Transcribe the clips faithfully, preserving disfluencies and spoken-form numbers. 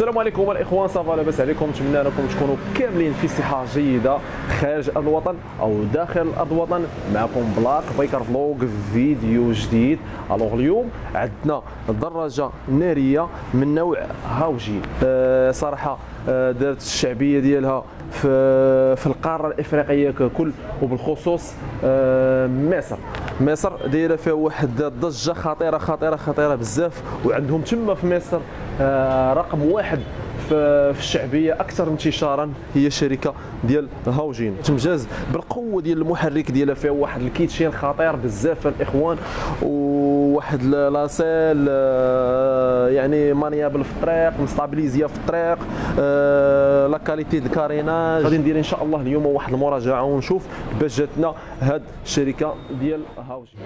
السلام عليكم الاخوان، صافا لاباس عليكم؟ نتمنى انكم تكونوا كاملين في صحه جيده خارج ارض الوطن او داخل ارض الوطن. معكم بلاك بايكر فلوغ في فيديو جديد. الوغ اليوم عندنا دراجه ناريه من نوع هاوجين. أه صراحه أه دارت الشعبيه ديالها في في القاره الافريقيه ككل، وبالخصوص أه مصر. مصر دايره فيها واحد الضجه خطيره خطيره خطيره بزاف، وعندهم تما في مصر آه رقم واحد في الشعبيه اكثر انتشارا هي الشركه ديال هاوجين. تمتاز بالقوه ديال المحرك ديالها، فيها واحد الكيتشين خطير بزاف الاخوان، وواحد لاسيل آه يعني مانيابل في الطريق، مستابيليزيا في الطريق، آه لا كاليتي د الكاريناج. غادي ندير ان شاء الله اليوم واحد المراجعه ونشوف باش جاتنا هاد الشركه ديال هاوجين.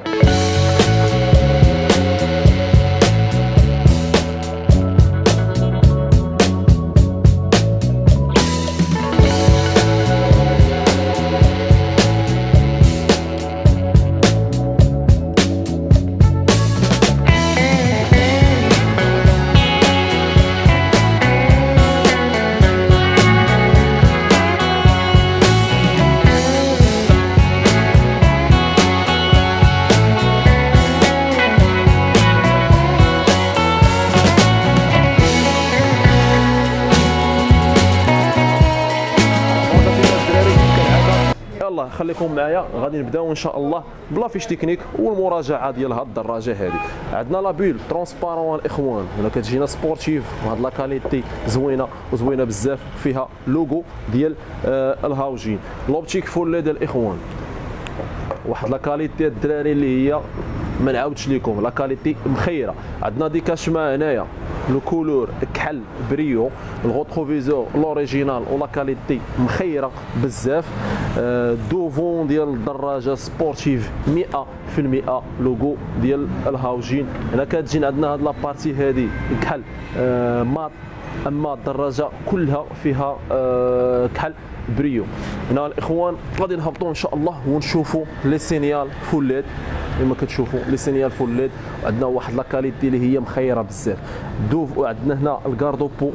يلا خليكم معايا، غادي نبداو ان شاء الله بلا فيش تكنيك والمراجعه ديال هاد الدراجه هذه. عندنا لا بول ترونسبارون الاخوان، هنا كتجينا سبورتيف وهاد لا كاليتي زوينه وزوينه بزاف، فيها لوغو ديال آه الهاوجين. لوبتيك فول ليد الاخوان، واحد لا كاليتي الدراري اللي هي ما نعاودش لكم، لا كاليتي مخيره. عندنا ديكاشما هنايا لو كولور كحل بريو، الغوتروفيزور لوريجينال ولا كاليتي مخيره بزاف. دوفون ديال الدراجه سبورتيف مئة في المئة، لوغو ديال الهاوجين. هنا كتجي عندنا هاد لابارتي هادي كحل مات، اما الدراجه كلها فيها كحل بريو. هنا الاخوان غادي نهبطوا ان شاء الله ونشوفوا لي سينيال فول ليد كما كتشوفوا، لي سينيال فول ليد. عندنا واحد لا كاليتي اللي هي مخيره بزاف. دوف، وعندنا هنا الكاردوبو،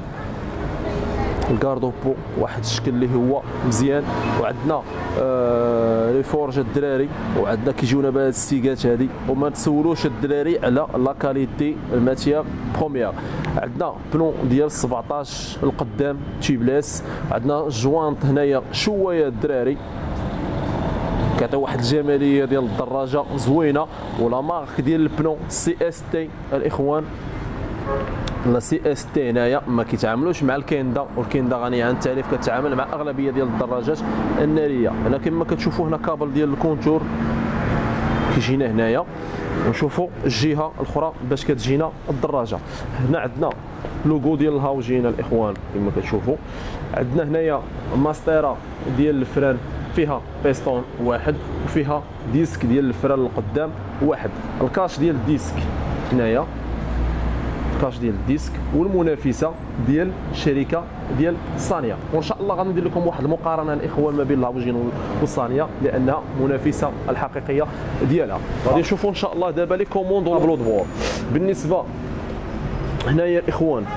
الكاردوبو واحد الشكل اللي هو مزيان. وعندنا آه لي فورج الدراري، وعندنا كيجيونا بهاد السيكات هادي، وما تسولوش الدراري على لا كاليتي الماتيير بروميير. عندنا بلون ديال سبعطاش القدام تيبلاس. عندنا جوانط هنايا شويه الدراري، كيعطي واحد الجماليه ديال الدراجه زوينه. ولا مارك ديال البنو سي اس تي الاخوان، لا سي اس تي هنايا ما كيتعاملوش مع الكيندا، والكيندا غنيه عن التعريف كتعامل مع اغلبيه ديال الدراجات الناريه. هنا كما كتشوفوا هنا كابل ديال الكونتور كيجينا هنايا، ونشوفوا الجهه الاخرى باش كتجينا الدراجه. هنا عندنا لوغو ديال الهاوجين الاخوان كما كتشوفوا. عندنا هنايا ماستيرا ديال الفران، فيها بيستون واحد وفيها ديسك ديال الفران القدام واحد. الكاش ديال الديسك هنايا، الكاش ديال الديسك، والمنافسه ديال الشركه ديال صانيا. وان شاء الله غادي ندير لكم واحد المقارنه الاخوان ما بين الهاوجين والصانيا، لانها منافسه الحقيقيه ديالها. غادي نشوفوا ان شاء الله دابا لي كوموند طابلو دبور. بالنسبه هنايا الاخوان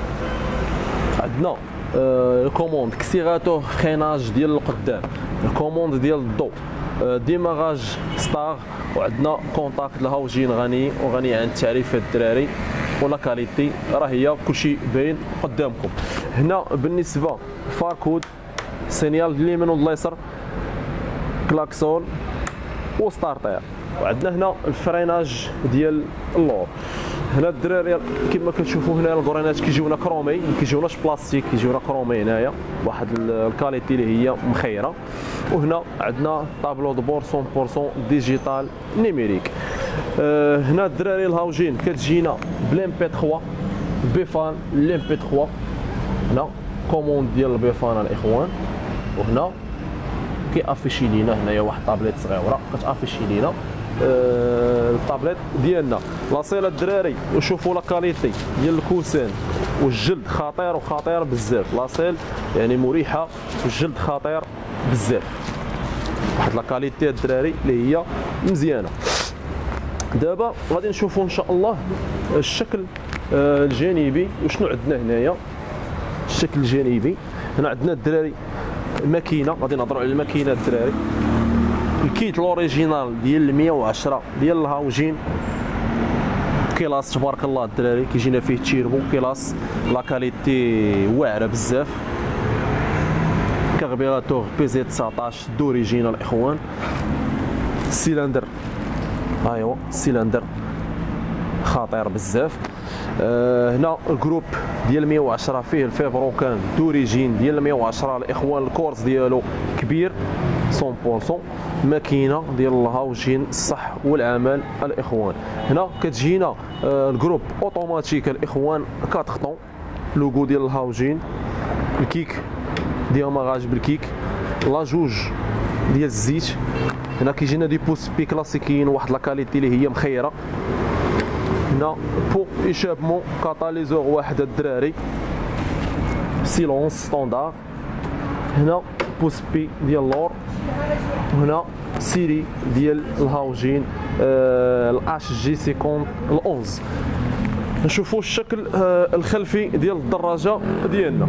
عندنا آه كوموند كسيغاتو فريناج ديال القدام، الكوموند ديال الضوء، آه ديماغاج ستار، وعندنا كونتاكت الهاوجين غني وغني عن التعريف الدراري، ولا كاليتي راه هي كلشي باين قدامكم. هنا بالنسبه فاركود، سينيال اليمين واليسار، كلاكسون وستارتير. وعندنا هنا الفريناج ديال اللور. هنا الدراري كما كتشوفوا هنا الكورينات كيجيونا كرومي، ما كيجيوناش بلاستيك، كيجيونا كرومي هنايا، واحد الكاليتي اللي هي مخيره. وهنا عندنا طابلو دو بور مية بالمية ديجيتال نيميريك. أه هنا الدراري الهاوجين كتجينا بلام بي ثلاثة بيفان لام بي ثلاثة. هنا كوموند ديال البيفان الاخوان، وهنا كيافيشي لينا هنايا واحد طابليت صغيره كتافيشي لينا أه الطابليت ديالنا. لاصيله الدراري، وشوفوا لا كاليتي ديال الكوسان والجلد خطير وخطير بزاف. لاصيل يعني مريحه والجلد خطير بزاف، واحد لا كاليتي الدراري اللي هي مزيانه. دابا غادي نشوفوا ان شاء الله الشكل الجانبي وشنو عندنا هنايا. الشكل الجانبي. هنا عندنا الدراري الماكينه، غادي نهضروا على الماكينه الدراري. الكيت الاوريجينال ديال مية وعشرة ديال الهاوجين، كيلاس تبارك الله الدراري كيجينا فيه تيربو كيلاس لا كاليتي واعره بزاف. كاربيراتور بي زي تسعطاش دوريجينال الاخوان. السيلندر ايوا السيلندر خطير بزاف. أه هنا الجروب ديال مية وعشرة فيه الفيبرو كان دوريجين ديال مية وعشرة الاخوان. الكورس ديالو كبير مية بالمية. ماكينه ديال الهاوجين الصح والعمل الاخوان. هنا كتجينا أه الجروب اوتوماتيك الاخوان أربعة طون، لوغو ديال الهاوجين، الكيك دياماغاج بالكيك، لا جوج ديال الزيت. هنا كيجينا دي بوس بي كلاسيكيين واحد لا كاليتي اللي هي مخيره. هنا بو ايشابمون كاتاليزور واحد الدراري سيلونس ستاندار. هنا بوس بي ديال لور. وهنا سيري ديال الهاوجين الاش جي خمسين الأونز. نشوفوا الشكل آه الخلفي ديال الدراجه ديالنا.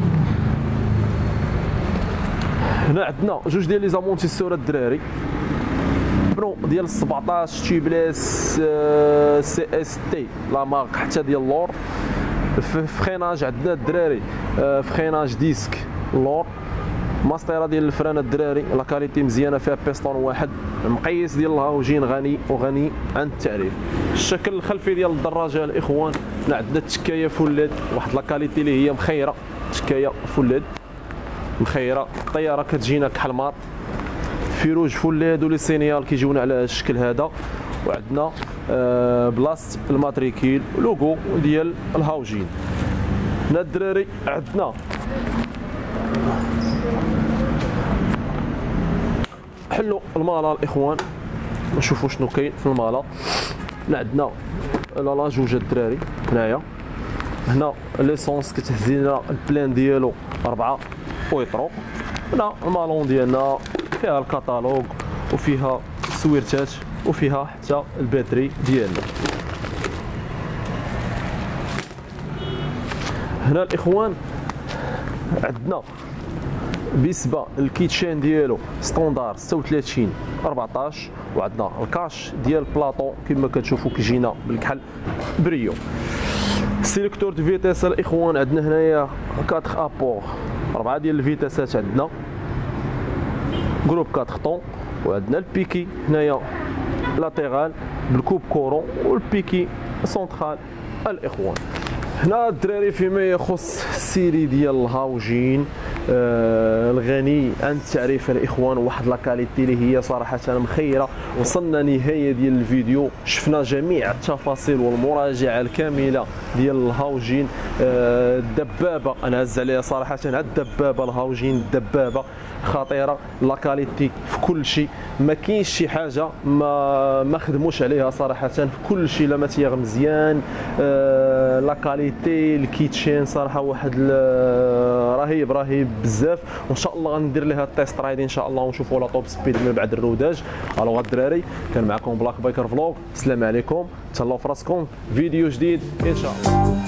هنا عندنا جوج ديال لي زامونتيسور الدراري، برو ديال سبعطاش تيبلاس آه سي اس تي لا مارك حتى ديال لور. فخيناج عندنا الدراري آه فخيناج ديسك لور. ماستيرا ديال الفران الدراري لا كاليتي مزيانه، فيها بيستون واحد. مقيس ديال الهاوجين غني وغني عن التعريف. الشكل الخلفي ديال الدراجه الاخوان، عندنا التكايه فولاد واحد لا كاليتي اللي هي مخيره، تكايه فولاد مخيره. الطياره كتجينا كحلماط، فيروج فولاد ولي سينيال كيجيونا على الشكل هذا. وعندنا آه بلاصه الماتريكيل لوغو ديال الهاوجين. هنا الدراري عندنا حلوا المالا الاخوان، نشوفوا شنو كاين في المالا. عندنا لا جوج الدراري هنايا. هنا ليسونس كتهز لنا البلان ديالو أربعة بويترو. هنا المالون ديالنا فيها الكاتالوج وفيها السويرتات وفيها حتى الباتري ديالنا. هنا الاخوان عندنا بالنسبه للكيتشين ديالو ستاندار ستة وثلاثين أربعطاش. وعندنا الكاش ديال بلاطو كما كتشوفوا كيجينا بالكحل بريو. سيليكتور دو فيتاس الاخوان عندنا هنايا أربعة ابور، اربعه ديال الفيتاسات عندنا جروب أربعة طون. وعندنا البيكي هنايا لاتيرال بالكوب كورون والبيكي سونترال الاخوان. هنا الدراري فيما يخص السيري ديال الهاوجين آه الغني عن التعريف الاخوان، واحد لاكاليتي اللي هي صراحه مخيره. وصلنا نهايه ديال الفيديو، شفنا جميع التفاصيل والمراجعه الكامله ديال الهاوجين آه الدبابه. انا هز عليها صراحه على الدبابه الهاوجين، الدبابه خطيره لاكاليتي في كل شيء. ما كاينش شي حاجه ما ما خدموش عليها صراحه في كل شيء. لا ماتيير مزيان آه لاكاليتي الكيتشين صراحه واحد رهيب رهيب بزاف. وان شاء الله غندير لها التيست رايد ان شاء الله ونشوفوا لا توب سبيد من بعد الروداج. الوغ الدراري كان معكم بلاك بايكر فلوغ. السلام عليكم، تهلاو في راسكم، فيديو جديد ان شاء الله.